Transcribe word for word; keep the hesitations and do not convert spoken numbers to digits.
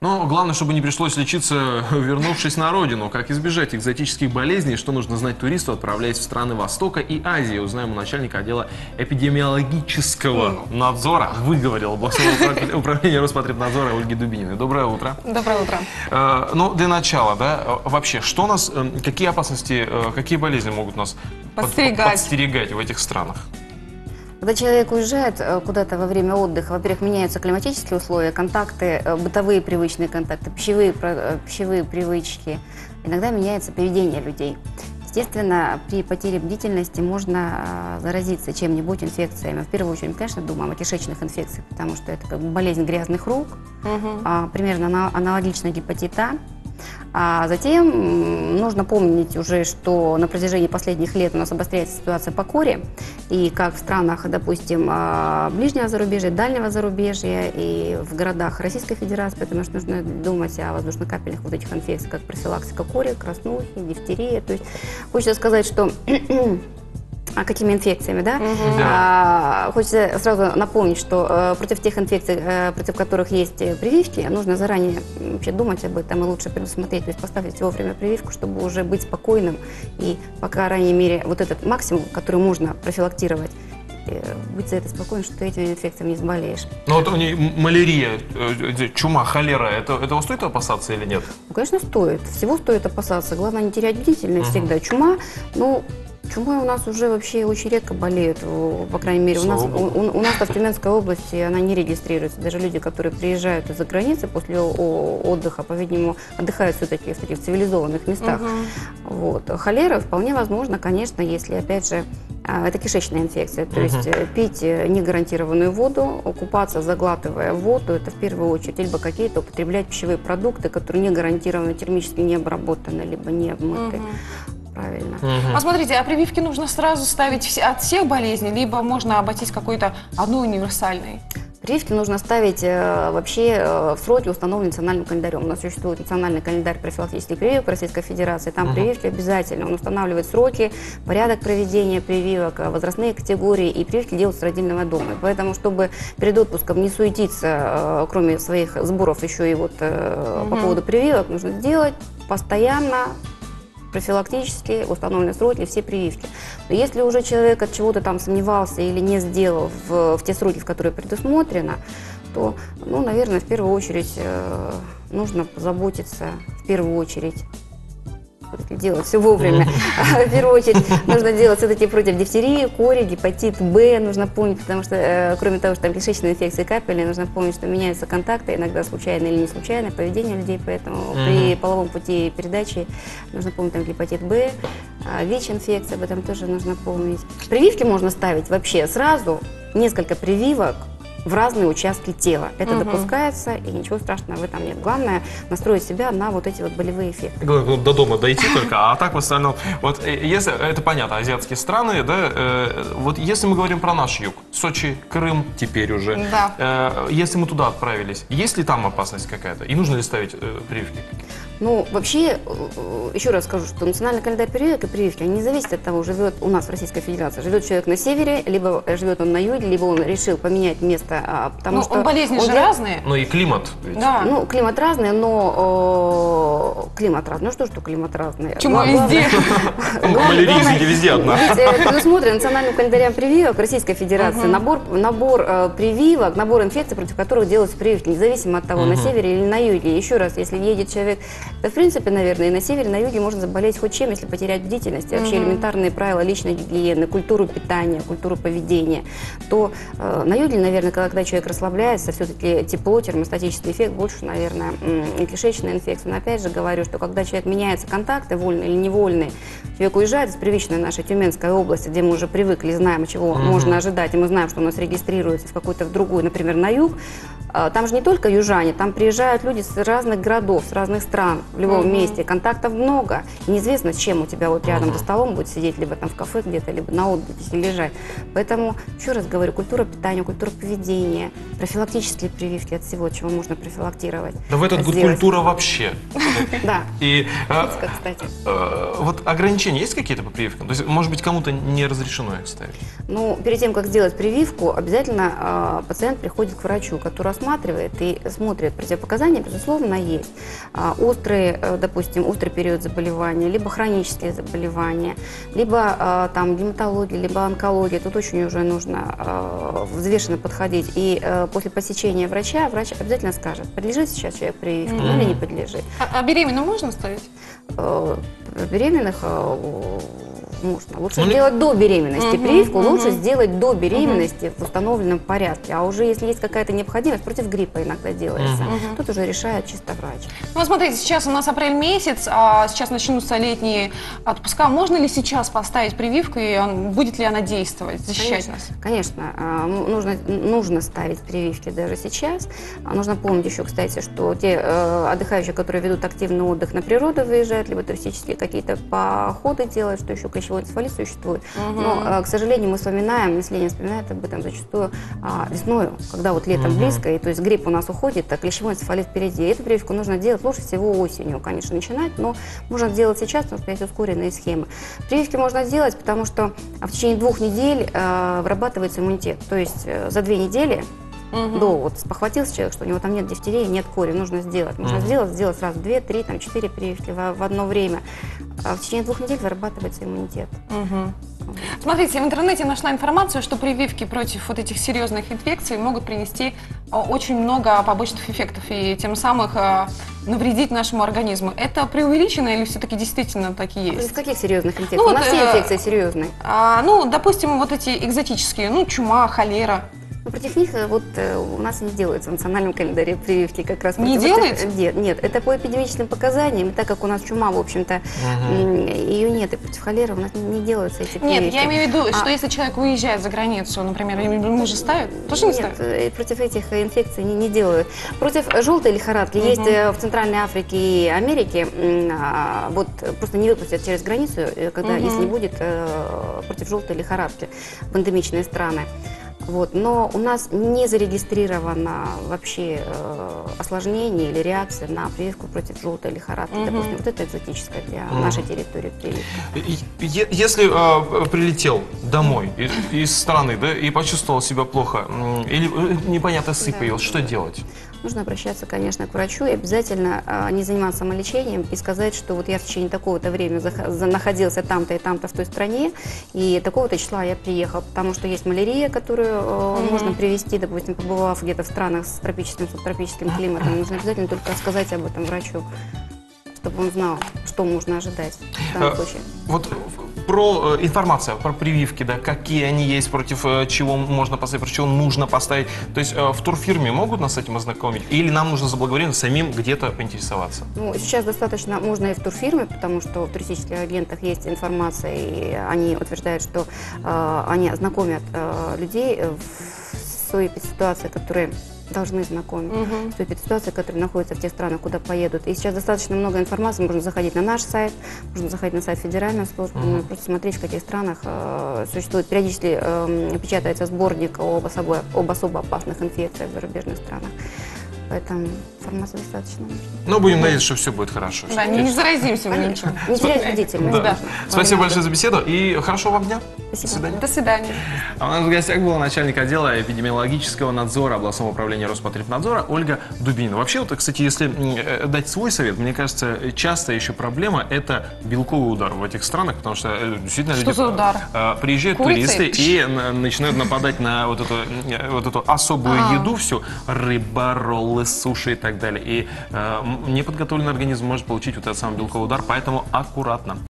Но главное, чтобы не пришлось лечиться, вернувшись на родину. Как избежать экзотических болезней, что нужно знать туристу, отправляясь в страны Востока и Азии. Узнаем у начальника отдела эпидемиологического надзора, выговорил областного управления Роспотребнадзора Ольги Дубининой. Доброе утро. Доброе утро. Э, ну, для начала, да, вообще, что нас, какие опасности, какие болезни могут нас подстерегать, подстерегать в этих странах? Когда человек уезжает куда-то во время отдыха, во-первых, меняются климатические условия, контакты, бытовые привычные контакты, пищевые, пищевые привычки, иногда меняется поведение людей. Естественно, при потере бдительности можно заразиться чем-нибудь, инфекциями. В первую очередь, конечно, думаем о кишечных инфекциях, потому что это как бы болезнь грязных рук, угу. а, примерно аналогично гепатит А. А затем нужно помнить уже, что на протяжении последних лет у нас обостряется ситуация по коре, и как в странах, допустим, ближнего зарубежья, дальнего зарубежья, и в городах Российской Федерации, потому что нужно думать о воздушно-капельных вот этих инфекциях, как профилактика кори, краснухи, дифтерия. То есть хочется сказать, что... А какими инфекциями, да? Угу. А, хочется сразу напомнить, что э, против тех инфекций, э, против которых есть прививки, нужно заранее вообще думать об этом и лучше предусмотреть, то есть поставить вовремя прививку, чтобы уже быть спокойным и, по крайней мере, вот этот максимум, который можно профилактировать, быть за это спокойным, что ты этими инфекциями не заболеешь. Ну вот у нее малярия, чума, холера, это, этого стоит опасаться или нет? Ну, конечно, стоит. Всего стоит опасаться. Главное не терять бдительность угу. всегда. Чума, ну... Чумой у нас уже вообще очень редко болеют, по крайней мере, у нас, у, у нас в Тюменской области она не регистрируется. Даже люди, которые приезжают из-за границы после отдыха, по-видимому, отдыхают все-таки в таких цивилизованных местах. Угу. Вот. Холера вполне возможно, конечно, если, опять же, это кишечная инфекция, то угу. есть пить негарантированную воду, купаться, заглатывая воду, это в первую очередь, либо какие-то употреблять пищевые продукты, которые не гарантированно термически не обработаны, либо не обмыты. Угу. Правильно. Угу. А смотрите, а прививки нужно сразу ставить от всех болезней, либо можно обойтись какой-то одной универсальной? Прививки нужно ставить э, вообще э, в сроки, установленные национальным календарем. У нас существует национальный календарь профилактических прививок Российской Федерации. Там угу. прививки обязательно. Он устанавливает сроки, порядок проведения прививок, возрастные категории, и прививки делаются с родильного дома. Поэтому, чтобы перед отпуском не суетиться, э, кроме своих сборов еще и вот э, угу. по поводу прививок, нужно делать постоянно, профилактически установленные сроки, все прививки. Но если уже человек от чего-то там сомневался или не сделал в, в те сроки, в которые предусмотрено, то, ну, наверное, в первую очередь э, нужно позаботиться, в первую очередь, делать все вовремя. В первую очередь нужно делать все-таки против дифтерии, кори, гепатит Б, нужно помнить, потому что э, кроме того, что там кишечные инфекции капельные, нужно помнить, что меняются контакты, иногда случайно или не случайно, поведение людей, поэтому mm-hmm. при половом пути передачи нужно помнить там гепатит Б, э, ВИЧ-инфекция, об этом тоже нужно помнить. Прививки можно ставить вообще сразу, несколько прививок в разные участки тела. Это угу. допускается, и ничего страшного в этом нет. Главное настроить себя на вот эти вот болевые эффекты. Главное, до дома дойти только, а так в остальном... Вот если, это понятно, азиатские страны, да, э, вот если мы говорим про наш юг, Сочи, Крым теперь уже, да. э, если мы туда отправились, есть ли там опасность какая-то? И нужно ли ставить э, прививки? Ну, вообще, еще раз скажу, что национальный календарь прививок и прививки, они не зависят от того, живет у нас в Российской Федерации, живет человек на севере, либо живет он на юге, либо он решил поменять место, потому ну, что... болезни он же разные. Ну и климат. Ведь. Да. Ну, климат разный, но... Э, климат разный. Ну что, что климат разный? Чума везде. Малярия везде одна. Предусмотрен национальным календарем прививок Российской Федерации набор прививок, набор инфекций, против которых делаются прививки, независимо от того, на севере или на юге. Еще раз, если едет человек... Да, в принципе, наверное, и на севере, и на юге можно заболеть хоть чем, если потерять бдительность, и вообще mm-hmm. элементарные правила личной гигиены, культуру питания, культуру поведения, то э, на юге, наверное, когда человек расслабляется, все-таки тепло, термостатический эффект, больше, наверное, м- кишечная инфекция. Но опять же говорю, что когда человек меняется контакты, вольные или невольные, человек уезжает из привычной нашей Тюменской области, где мы уже привыкли, знаем, чего mm-hmm. можно ожидать, и мы знаем, что у нас регистрируется в какой-то в другой, например, на юг, э, там же не только южане, там приезжают люди с разных городов, с разных стран, в любом uh-huh. месте, контактов много, и неизвестно, с чем у тебя вот рядом uh-huh. за столом будет сидеть, либо там в кафе где-то, либо на отдыхе лежать. Поэтому, еще раз говорю, культура питания, культура поведения, профилактические прививки от всего, чего можно профилактировать. Да в этот год культура вообще. Да. И, кстати. Вот ограничения есть какие-то по прививкам? То есть, может быть, кому-то не разрешено их ставить? Ну, перед тем, как сделать прививку, обязательно пациент приходит к врачу, который осмотрит рассматривает и смотрит. Противопоказания, безусловно, есть. А, Острый, э, допустим, острый период заболевания, либо хронические заболевания, либо а, там гематология, либо онкология. Тут очень уже нужно э, взвешенно подходить. И э, после посещения врача, врач обязательно скажет, подлежит сейчас человек прививке Мгм. или не подлежит. А, а беременным можно ставить? Э, Беременных э, можно. Лучше Ну, не- сделать до беременности. Мгм, Прививку мгм. лучше сделать до беременности в установленном порядке. А уже если есть какая-то необходимость, против гриппа иногда делается. Мгм. Тут уже решает чисто врач. Ну, вот смотрите, сейчас у нас апрель месяц, а сейчас начнутся летние отпуска. Можно ли сейчас поставить прививку, и он- будет ли она действовать, защищать нас? Конечно, а, м, нужно, нужно ставить прививки даже сейчас. А, Нужно помнить еще, кстати, что те э, отдыхающие, которые ведут активный отдых на природу, выезжают, либо туристические какие-то походы делают, что еще клещевой энцефалит существует. Мгм. Но, э, к сожалению, мы вспоминаем, население вспоминает об этом зачастую а, весною, когда вот летом Мгм. близко, и то есть грипп у нас уходит, а клещевой энцефалит впереди. Эту прививку нужно делать лучше всего осенью, конечно, начинать, но можно сделать сейчас, потому что есть ускоренные схемы. Прививки можно сделать, потому что в течение двух недель э, вырабатывается иммунитет. То есть э, за две недели Мгм. до вот спохватился человек, что у него там нет дифтерии, нет кори, нужно сделать. Нужно Мгм. сделать, сделать сразу две, три, там четыре прививки в, в одно время. А в течение двух недель вырабатывается иммунитет. Мгм. Смотрите, в интернете нашла информацию, что прививки против вот этих серьезных инфекций могут принести а, очень много побочных эффектов и тем самым а, навредить нашему организму. Это преувеличено или все-таки действительно так и Против есть? каких серьезных инфекций? Ну, у вот, нас все э, инфекции серьезные. А, ну, допустим, вот эти экзотические, ну, чума, холера. Но против них э, вот э, у нас не делается в национальном календаре прививки как раз. Не против делается? этих- Нет, нет, это по эпидемическим показаниям, и так как у нас чума, в общем-то, м, ее нет, и против холеры у нас не, не делаются эти прививки. Нет, я имею в виду, А- что если человек уезжает за границу, например, ему же ставят? Тоже не Нет, ставят? э, против этих э, инфекций не, не делают. Против желтой лихорадки Мгм. есть э, в Центральной Африке и Америке, м, а, вот э, просто не выпустят через границу, э, когда, Мгм. если не будет э, против желтой лихорадки в эндемичные страны. Вот. Но у нас не зарегистрировано вообще э, осложнение или реакция на прививку против желтой лихорадки. Мгм. Допустим, вот это экзотическая для Мгм. нашей территории прививка. И- е- Если э, прилетел домой из, из страны, да, и почувствовал себя плохо, м, или э, непонятно сыпь Да. появилась, что делать? Нужно обращаться, конечно, к врачу и обязательно а, не заниматься самолечением и сказать, что вот я в течение такого-то времени зах- за- находился там-то и там-то в той стране, и такого-то числа я приехал, потому что есть малярия, которую э, Мгм. можно привезти, допустим, побывав где-то в странах с тропическим, субтропическим климатом. Нужно обязательно только сказать об этом врачу, чтобы он знал, что можно ожидать в данном Э, случае. Вот э, про э, информация, про прививки, да, какие они есть, против э, чего можно поставить, против чего нужно поставить. То есть э, в турфирме могут нас с этим ознакомить? Или нам нужно заблаговременно самим где-то поинтересоваться? Ну, сейчас достаточно можно и в турфирме, потому что в туристических агентах есть информация, и они утверждают, что э, они знакомят э, людей э, в той ситуации, которые должны знакомить. Мгм. В той ситуации, которые находятся в тех странах, куда поедут. И сейчас достаточно много информации, можно заходить на наш сайт, можно заходить на сайт федеральной службы, Мгм. ну, и просто смотреть, в каких странах э, существует. Периодически э, печатается сборник об особо, об особо опасных инфекциях в зарубежных странах. Поэтому информации достаточно нужно. Ну, будем надеяться, что все будет хорошо. Да, не, не заразимся мы ничем. Не терять бдительность. Да. Да. Спасибо большое за беседу и хорошего вам дня. Спасибо. До свидания. До свидания. А у нас в гостях была начальник отдела эпидемиологического надзора областного управления Роспотребнадзора Ольга Дубинина. Вообще, вот, кстати, если м, э, дать свой совет, мне кажется, часто еще проблема – это белковый удар в этих странах, потому что э, действительно Что люди за удар? э, приезжают Курицы? туристы и на- начинают нападать на вот эту, э, вот эту особую А. еду, всю рыба, роллы, суши и так далее. И э, м, неподготовленный организм может получить вот этот самый белковый удар, поэтому аккуратно.